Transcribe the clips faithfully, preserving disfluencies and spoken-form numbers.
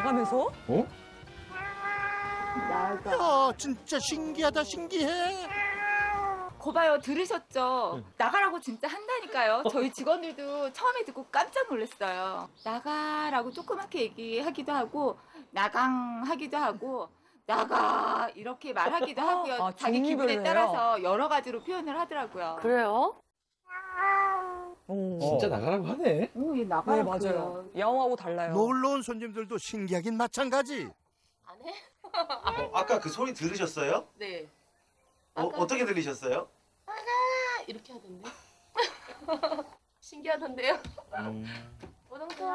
나가면서? 어? 나가. 야, 진짜 신기하다, 신기해. 거봐요, 들으셨죠? 나가라고 진짜 한다니까요. 저희 직원들도 처음에 듣고 깜짝 놀랐어요. 나가라고 조그맣게 얘기하기도 하고 나강 하기도 하고 나가 이렇게 말하기도 하고요. 아, 자기 기분에 종류별로요? 따라서 여러 가지로 표현을 하더라고요. 그래요? 오. 진짜 나가라고 하네. 오, 얘 네, 나가라고 맞아요. 그래요. 야옹하고 달라요. 놀러 온 손님들도 신기하긴 마찬가지. 안 해? 어, 아까 그 소리 들으셨어요? 네. 어, 어떻게 들리셨어요? 이렇게 하던데. 신기하던데요? 음. 오동통.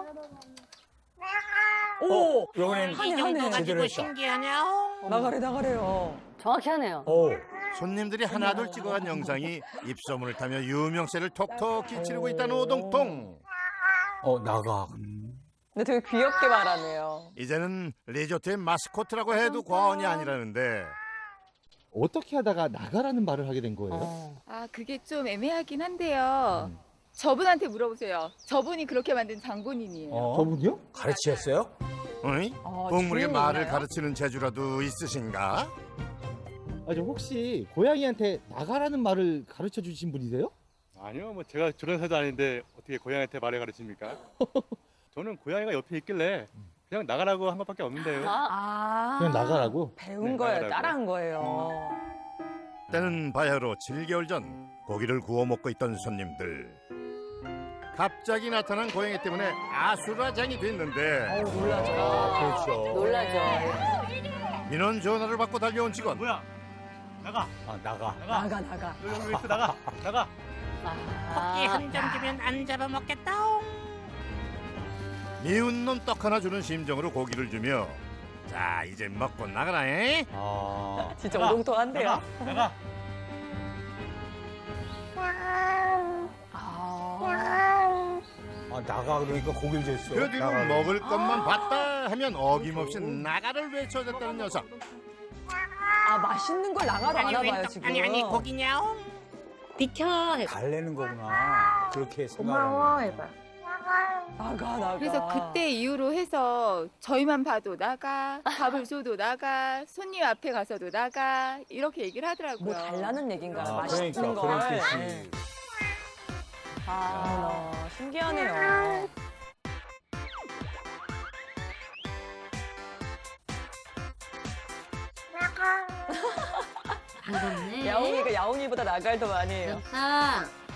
오! 이번엔 하네, 하네. 제대로 했다. 나가래, 나가래요. 정확히 하네요. 오. 손님들이 하나둘 찍어간 영상이 입소문을 타며 유명세를 톡톡히 치르고 있다는 오동통. 어, 나가. 근데 되게 귀엽게 말하네요. 이제는 리조트의 마스코트라고 해도 과언이 아니라는데. 어떻게 하다가 나가라는 말을 하게 된 거예요? 어. 아, 그게 좀 애매하긴 한데요. 저분한테 물어보세요. 저분이 그렇게 만든 장본인이에요. 어? 저분이요? 가르치셨어요? 어이? 아, 동물의 주인이 말을 있나요? 가르치는 재주라도 있으신가? 아, 저 혹시 고양이한테 나가라는 말을 가르쳐 주신 분이세요? 아니요, 뭐 제가 저런 사도 아닌데 어떻게 고양이한테 말을 가르칩니까? 저는 고양이가 옆에 있길래 그냥 나가라고 한 것밖에 없는데요. 아. 그냥 나가라고? 배운 네, 거예요. 나가라고. 따라한 거예요. 때는 바야흐로 칠 개월 전 고기를 구워 먹고 있던 손님들. 갑자기 나타난 고양이 때문에 아수라장이 됐는데 어우, 놀라죠. 그렇죠. 놀라죠. 민원 전화를 받고 달려온 직원. 뭐야? 나가, 아, 나가. 나가. 나가, 나가. 여기 왜 있어? 나가, 나가. 토끼 한 점 주면 안 잡아먹겠다. 미운 놈 떡 하나 주는 심정으로 고기를 주며 자 이제 먹고 나가라. 에? 아. 진짜 나가, 오동통한데요. 나가, 나가. 아. 아, 나가 그러니까 고기를 줬어. 그 뒤로 먹을 것만 봤다 하면 어김없이 나가를 외쳐댔다는 녀석. 아, 맛있는 걸 나가러 안 와봐요, 지금. 아니 아니 고기냐옹. 비켜. 해봐. 달래는 거구나. 그렇게 고마워 생각하는. 해봐. 나가, 나가. 그래서 그때 이후로 해서 저희만 봐도 나가, 밥을 줘도 나가, 손님 앞에 가서도 나가 이렇게 얘기를 하더라고요. 뭐 달라는 얘기인가요? 아, 맛있는 그러니까 걸. 그런 뜻이. 네. 아, 너 신기하네요. 무섭네. 야옹이가 야옹이보다 나갈 더 많이 해요. 아.